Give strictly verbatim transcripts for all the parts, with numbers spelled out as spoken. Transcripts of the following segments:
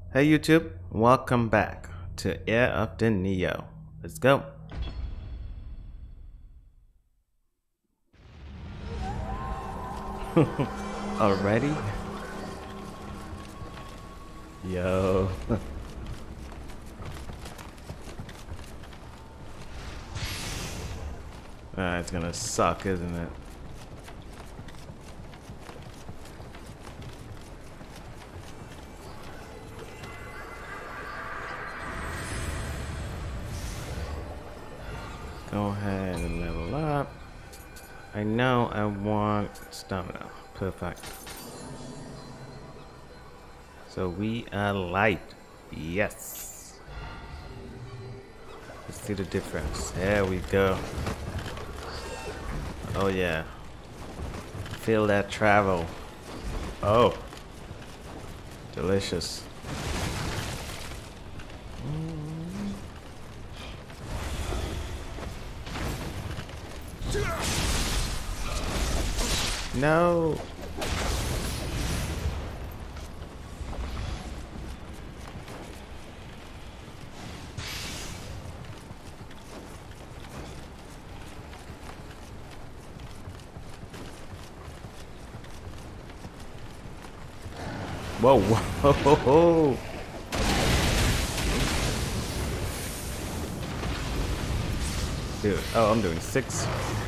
Hey YouTube, welcome back to Heir of the Nioh. Let's go. Already? Yo. Ah, it's gonna suck, isn't it? Go ahead and level up. I know I want stamina. Perfect. So we are light. Yes. Let's see the difference. There we go. Oh yeah. Feel that travel. Oh. Delicious. No. Whoa, whoa, whoa, whoa. Dude, oh, I'm doing six.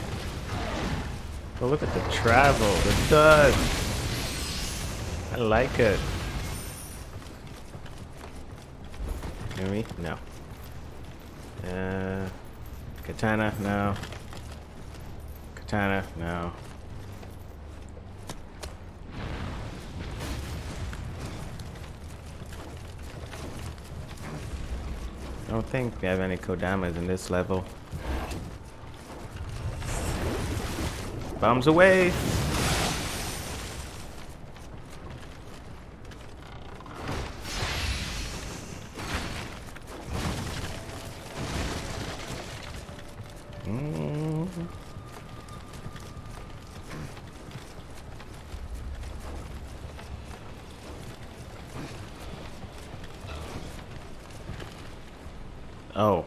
Oh, look at the travel, the dud. I like it. Hear me? No. Uh, katana, no. Katana, no. I don't think we have any kodamas in this level. Bombs away! Mm. Oh.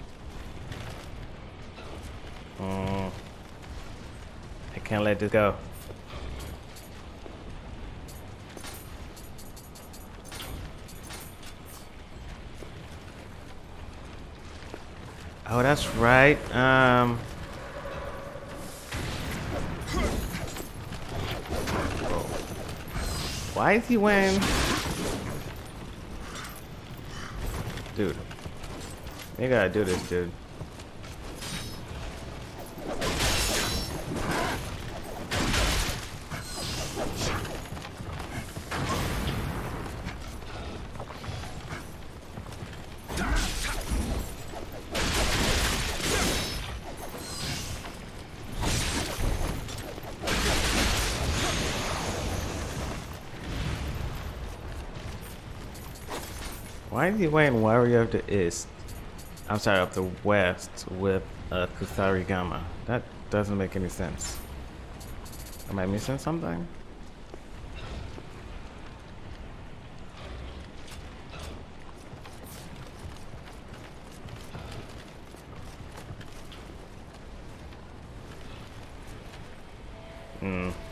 Mm. I can't let this go. Oh, that's right. Um. Why is he wearing? Dude. You gotta do this, dude. Why is he wearing Warrior of the East? I'm sorry, of the West with a Kusarigama. That doesn't make any sense. Am I missing something? Hmm.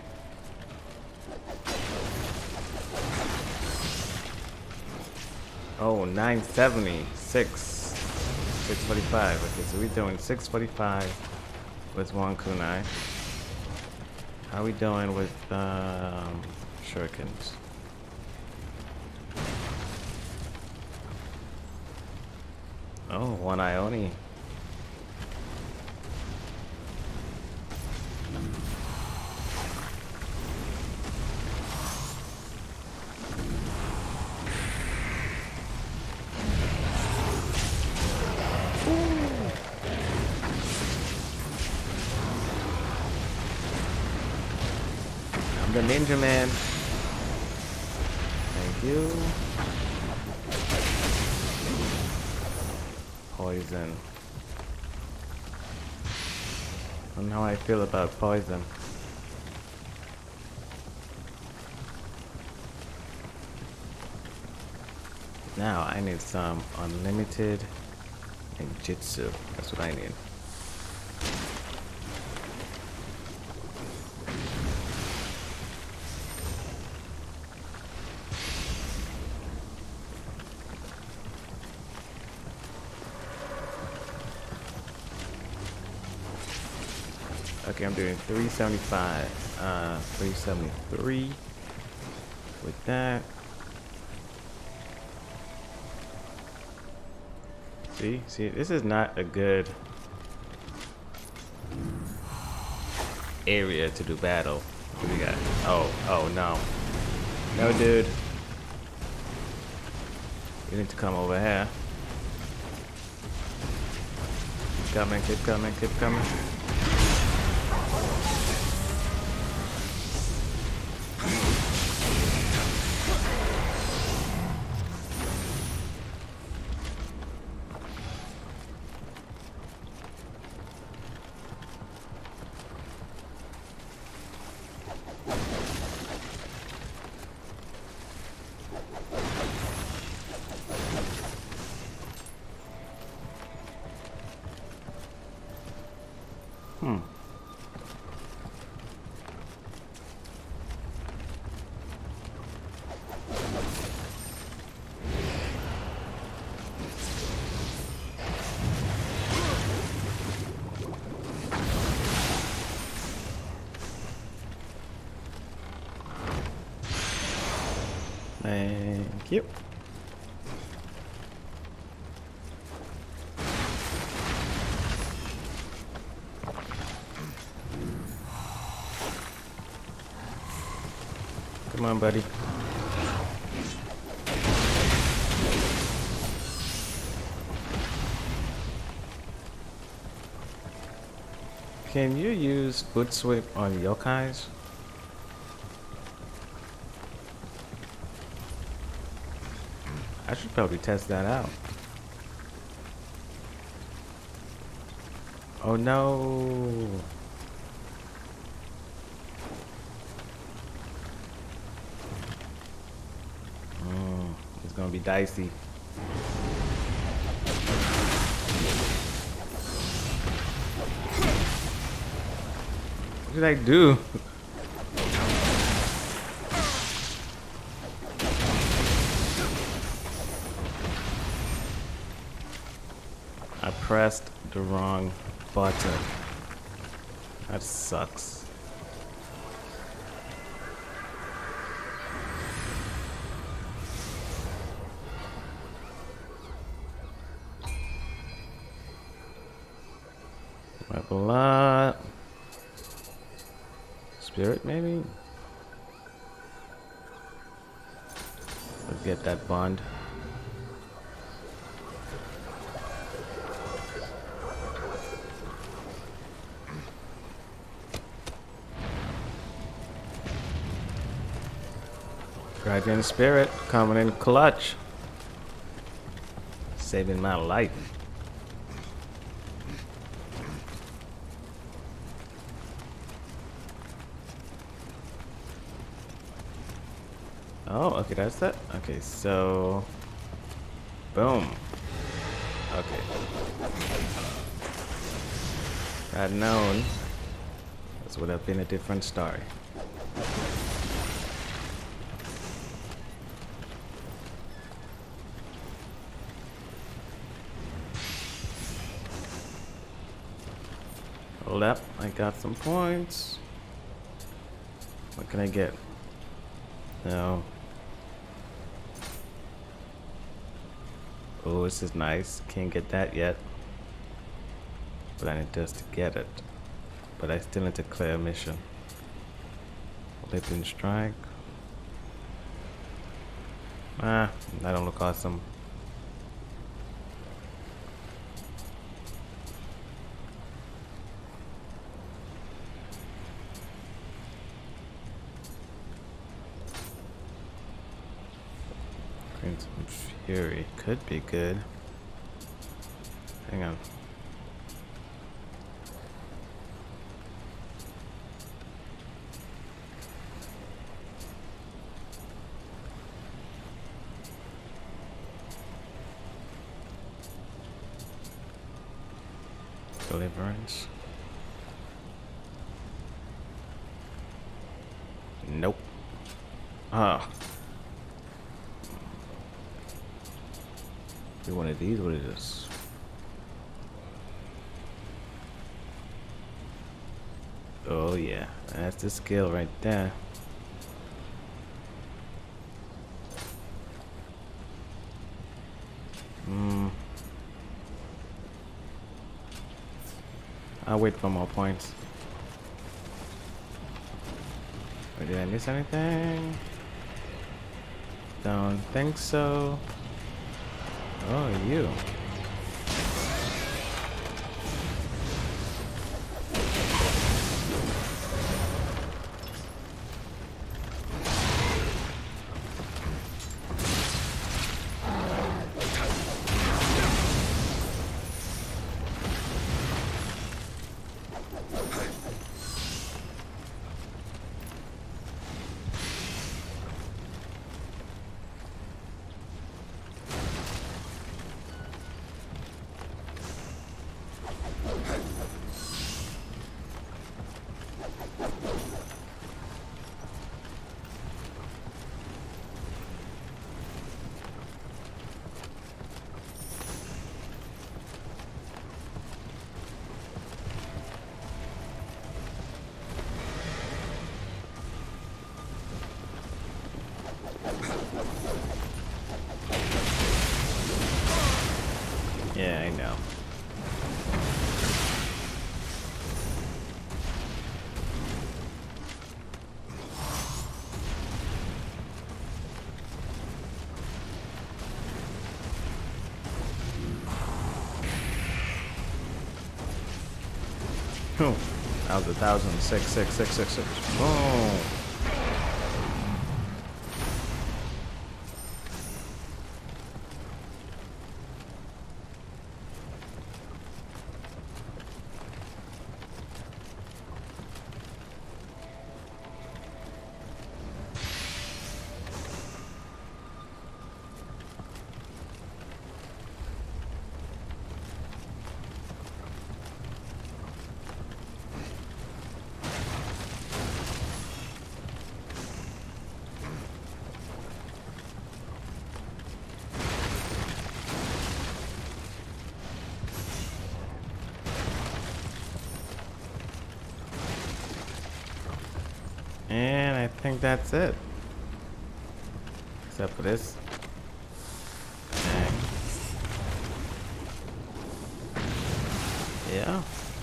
Oh, nine seventy, six, six forty-five. Okay, so we're doing six forty-five with one kunai. How are we doing with um, shurikens? Oh, one Ioni. The Ninja Man. Thank you. Poison. I don't know how I feel about poison. Now I need some unlimited ninjutsu. That's what I need. Okay, I'm doing three seventy-five, uh, three seventy-three with that. See, see, this is not a good area to do battle. What do we got? Oh, oh no. No, dude. You need to come over here. Keep coming, keep coming, keep coming. Hmm. Thank you. Come on, buddy. Can you use foot sweep on yokais? I should probably test that out. Oh no. Mm, it's gonna be dicey. What did I do? I pressed the wrong button. That sucks. Level up. Spirit, maybe? Let's get that bond. Guardian Spirit coming in clutch. Saving my life. Oh, okay, that's that. Okay, so boom. Okay. Had known, this would have been a different story. Hold up, I got some points. What can I get? No. Oh, this is nice. Can't get that yet. But I need just to get it. But I still need to clear a mission. Lightning strike. Ah, that don't look awesome. Crimson Fury could be good. Hang on. deliverance. Nope. Ah. Do one of these. What is this? Oh yeah, that's the skill right there. Hmm. I'll wait for more points. Or did I miss anything? Don't think so. Oh, you. Yeah, I know. Oh, that was a thousand six six six six six. Oh. And I think that's it. Except for this. And yeah.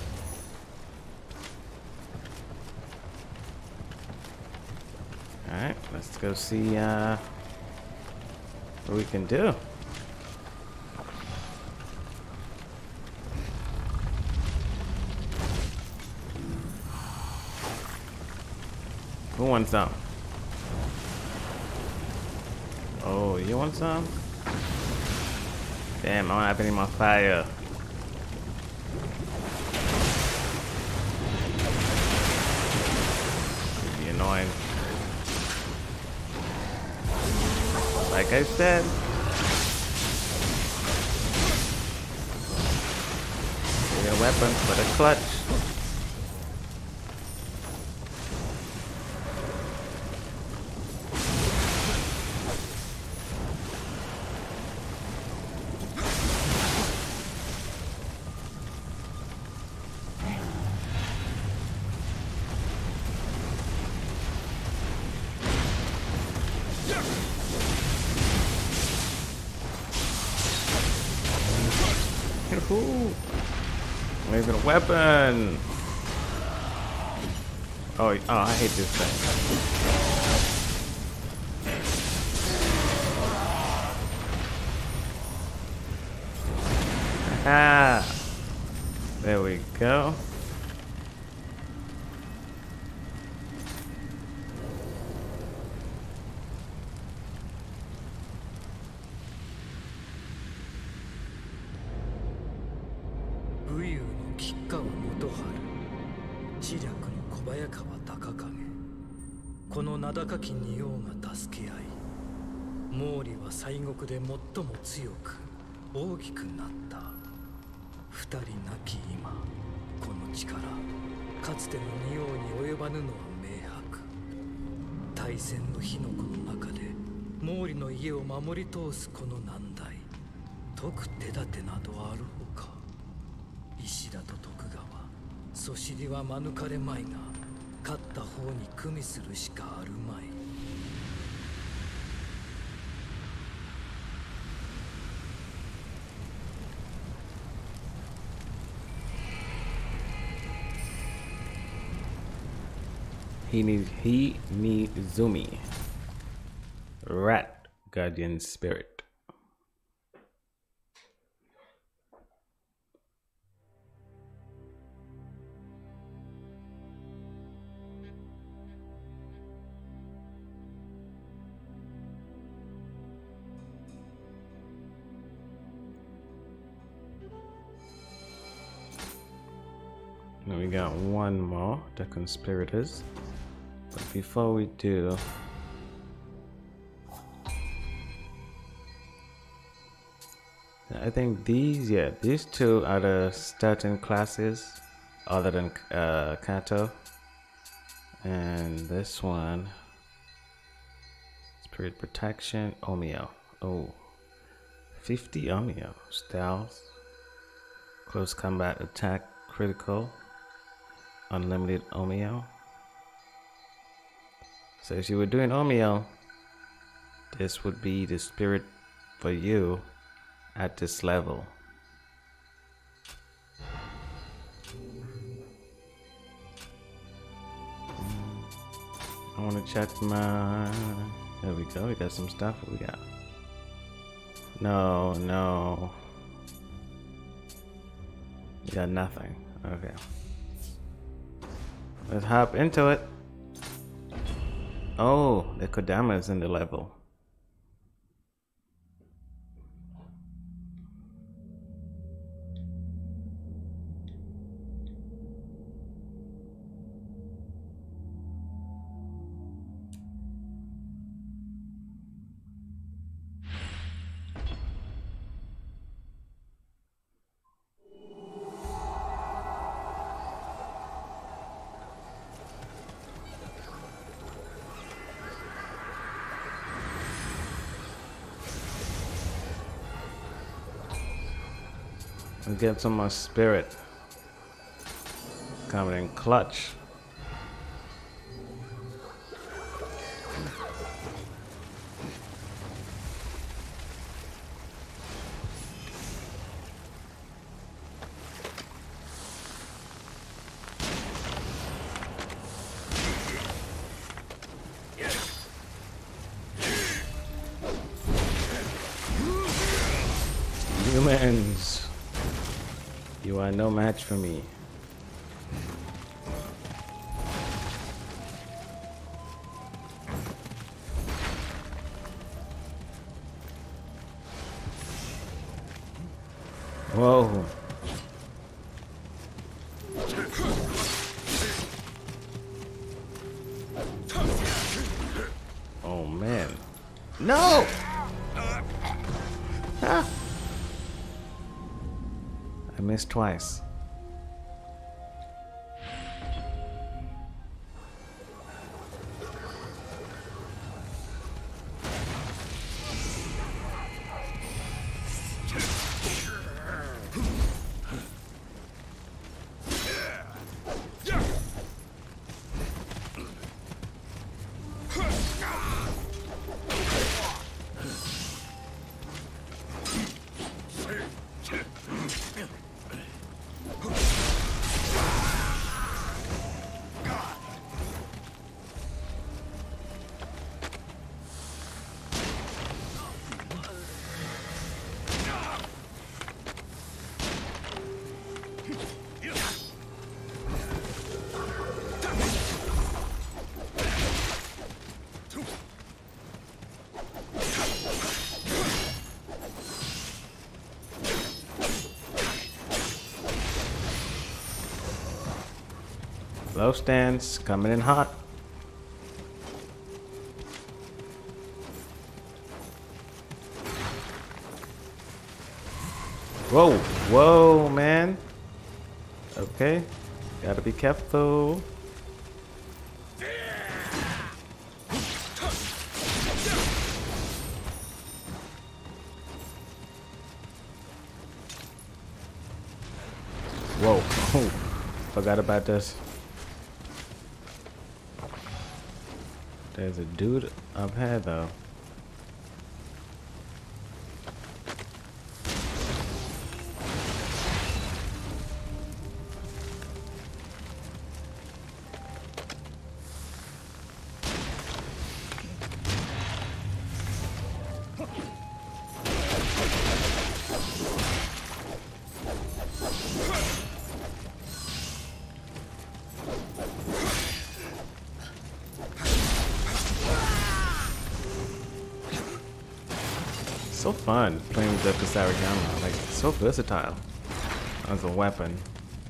Alright, let's go see uh, what we can do. Who wants some? Oh, you want some? Damn, I don't have any more fire. Be annoying. Like I said. Get a weapon for the clutch. Ooh. Maybe a weapon. Oh, oh, I hate this thing. Ah, there we go. 名高き仁王が助け合い、毛利は西国で最も強く大きくなった。二人亡き今、 力かつての仁王に及ばぬのは明白。大戦の火の粉の中で毛利の家を守り通すこの難題、解く手立てなどあるほか。石田と徳川、そしりは免れまいが、勝った方に組みするしかあるまい。 He needs he needs Zumi. Rat Guardian Spirit. Now we got one more, the conspirators. But before we do, I think these, yeah, these two are the starting classes other than uh, Kato. And this one, Spirit Protection, Omio. Oh, fifty Omio. Styles, Close Combat Attack, Critical, Unlimited Omio. So if you were doing Omio, this would be the spirit for you at this level. I want to check my... There we go, we got some stuff. What we got? No, no. We got nothing. Okay. Let's hop into it. Oh, the Kodama is in the level. Let's get some more spirit. Coming in clutch. Humans. You are no match for me. Whoa. Oh man. No! Ah. I missed twice. Low stance coming in hot. Whoa, whoa, man. Okay. Gotta be careful. Whoa. Oh, forgot about this. There's a dude up here though. So fun playing with the Kusarigama, like so versatile as a weapon.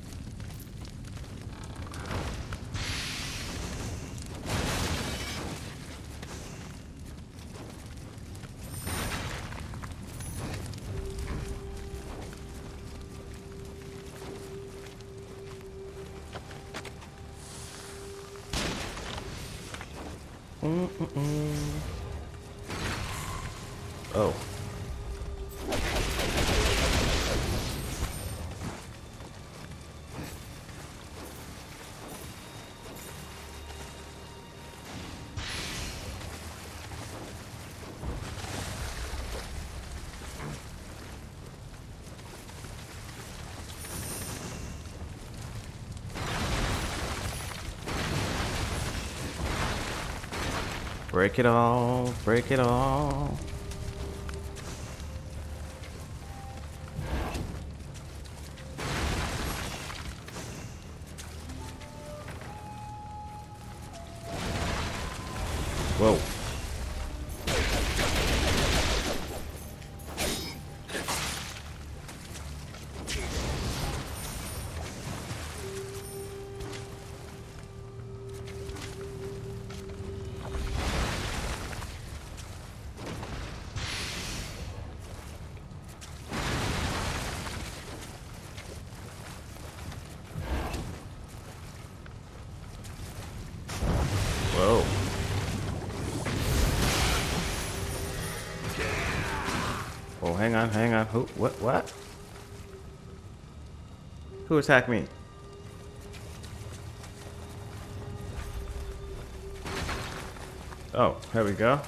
Mm-mm-mm. Oh. Break it all, break it all. Whoa. Whoa. Oh, hang on, hang on. Who? What? What? Who attacked me? Oh, here we go.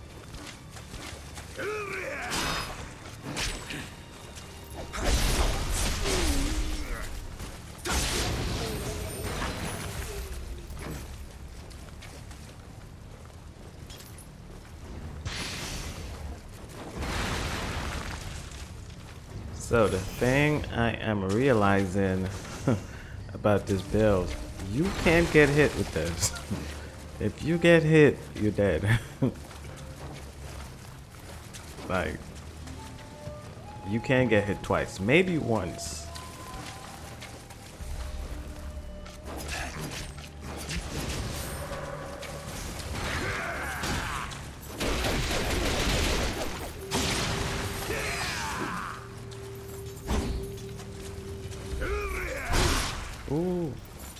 So the thing I am realizing about this build, you can't get hit with this. If you get hit, you're dead. Like, you can't get hit twice, maybe once. Ooh.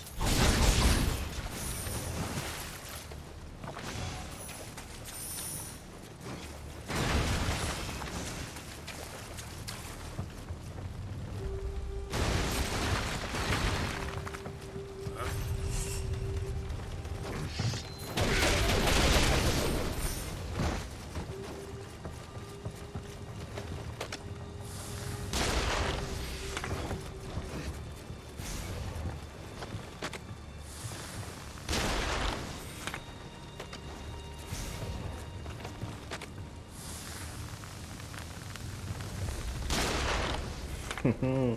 I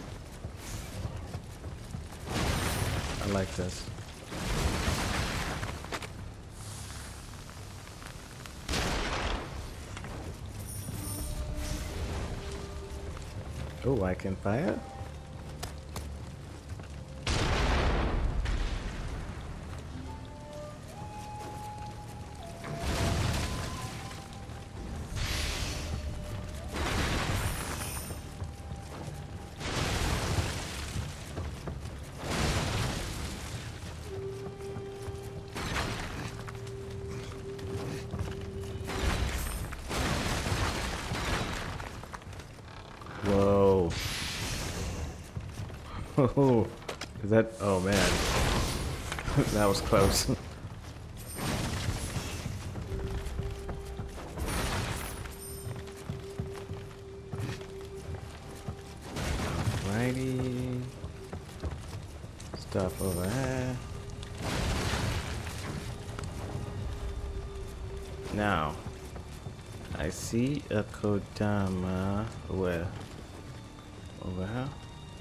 like this. Oh, I can fire? Whoa. Oh, is that? Oh man, that was close. Alrighty. Stuff over there. Now, I see a Kodama. Where? Over here?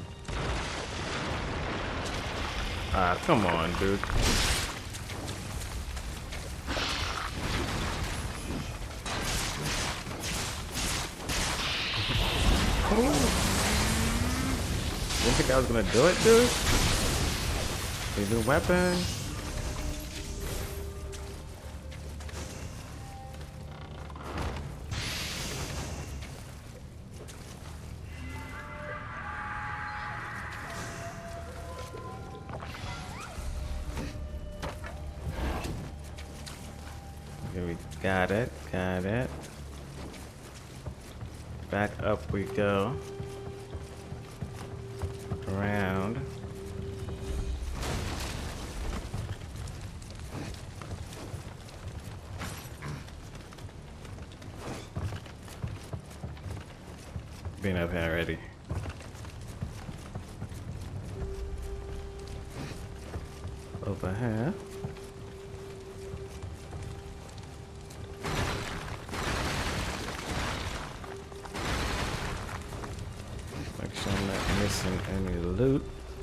Ah, come on, dude. Didn't think I was gonna do it, dude. Need a weapon. Okay, we got it, got it. Back up we go. Around. Been up here already. Over here. Make sure I'm not missing any loot.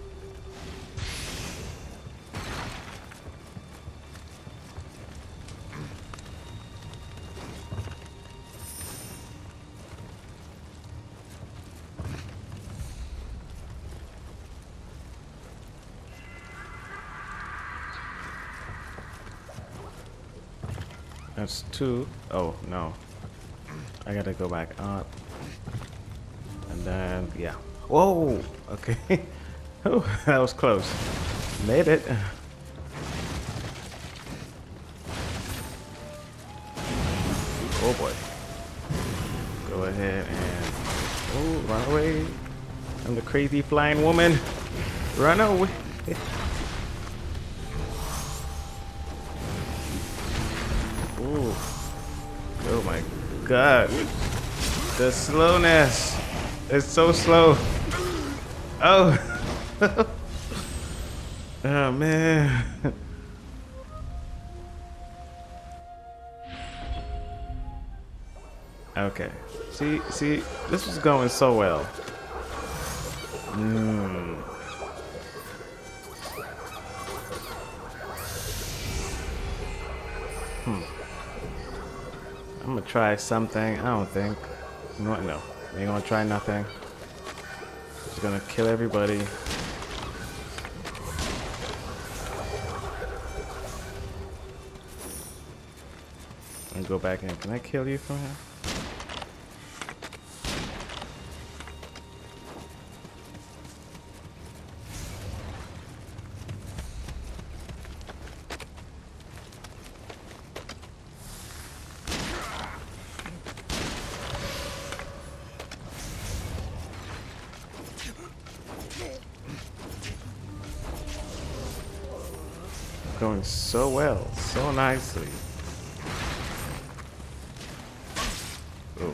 That's two. Oh, no. I gotta go back up. And then, yeah. Whoa! Okay. Oh, that was close. Made it. Oh boy. Go ahead and... Oh, run away. I'm the crazy flying woman. Run away. Ooh. Oh my god. The slowness. It's so slow. Oh. Oh man. Okay. See, see, this was going so well. Mm. Hmm. I'm gonna try something. I don't think. You know what? No. Ain't gonna try nothing. Just gonna kill everybody. And go back in. Can I kill you from here? Going so well, so nicely. Oh.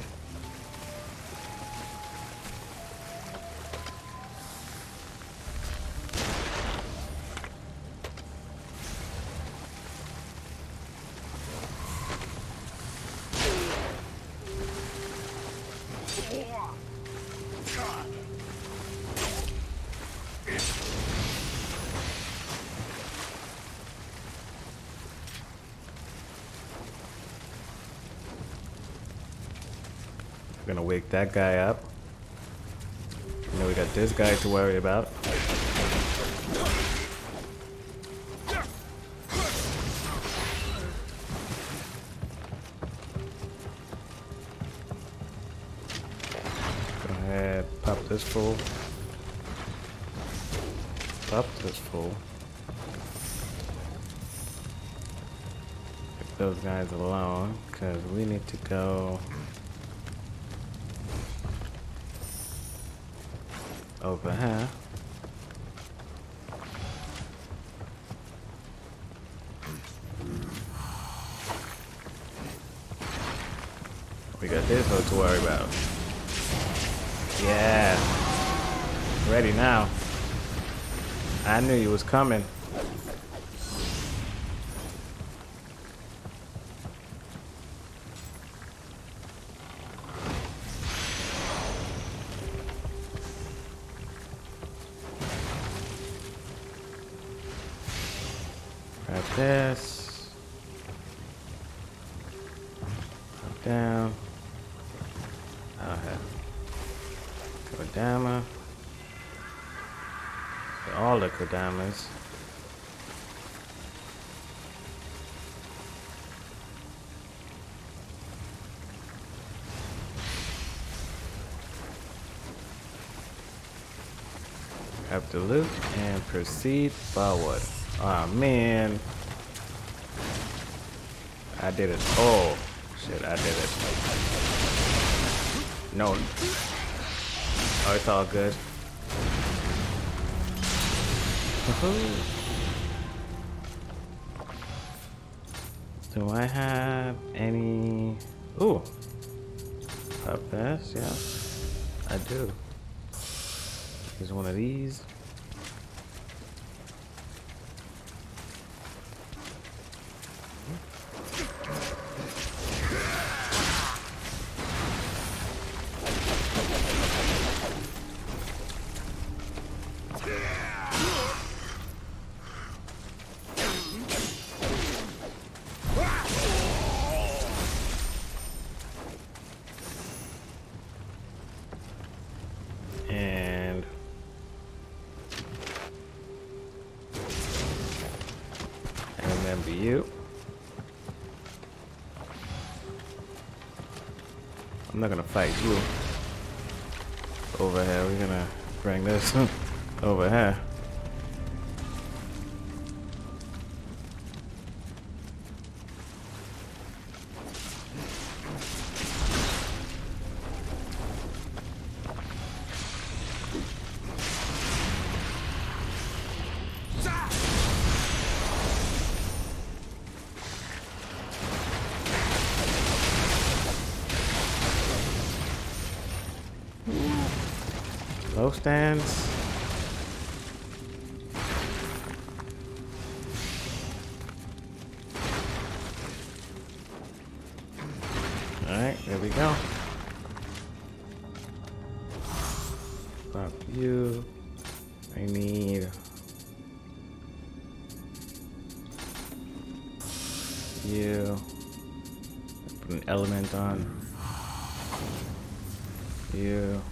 Gonna wake that guy up. You know, we got this guy to worry about. Go ahead, pop this fool. Pop this fool. Leave those guys alone, because we need to go. over here. We got this one to worry about. Yeah. Ready now. I knew you was coming. Grab this. Up, down. Okay. Kodama. All the Kodamas. Grab the loot and proceed forward. Oh man. I did it. Oh shit, I did it. No. Oh, it's all good. Do I have any? Ooh. Up this, yeah. I do. Here's one of these. And I remember you. I'm not gonna fight you over here. We're gonna bring this over here. Low stands. Alright, there we go. Pop you. I need you. Put an element on you.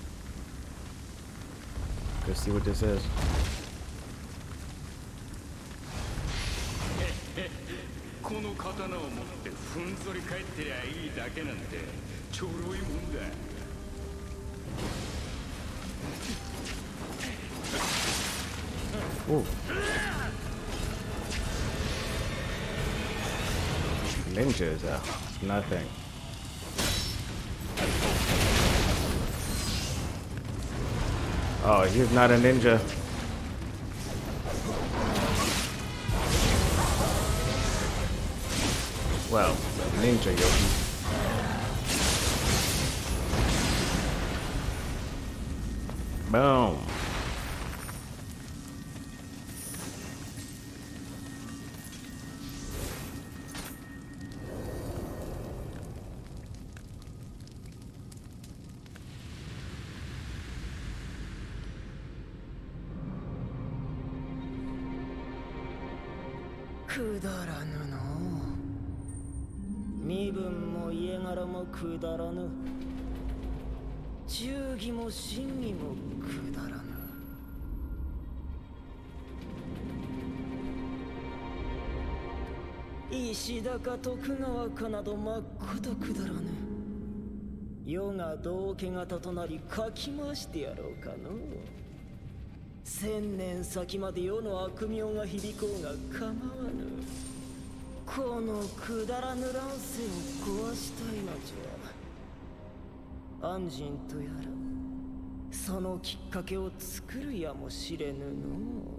Let's see what this is. Ooh. Ninjas, uh, nothing. Oh, he's not a ninja. Well, ninja yogi. Boom. 千年先まで世の悪名が響こうが構わぬ。このくだらぬ乱世を壊したいのじゃ。安心とやらそのきっかけを作るやもしれぬの。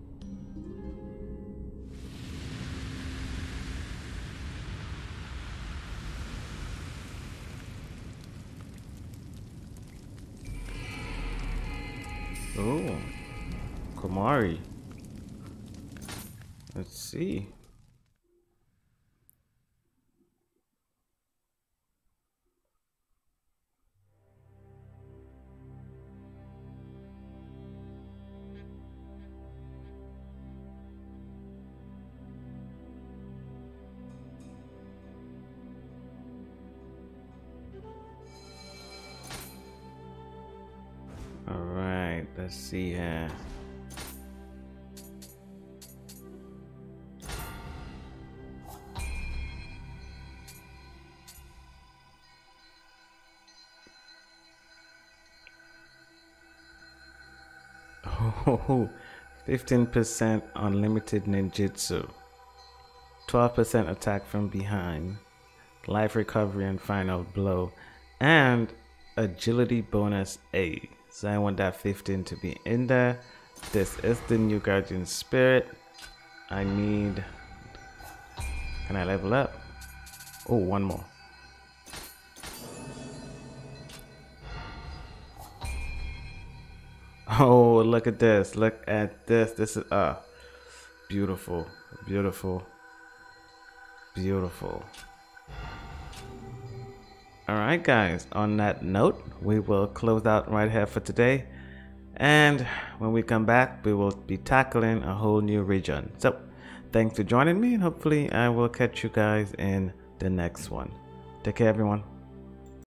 Oh, Komari. Let's see. All right, let's see here. Oh, fifteen percent unlimited ninjutsu, twelve percent attack from behind, life recovery and final blow, and agility bonus A. So I want that fifteen to be in there. This is the new guardian spirit. I need, can I level up? Oh, one more. Oh, look at this. Look at this. This is uh beautiful. Beautiful. Beautiful. Alright guys, on that note, we will close out right here for today. And when we come back, we will be tackling a whole new region. So, thanks for joining me, and hopefully I will catch you guys in the next one. Take care everyone.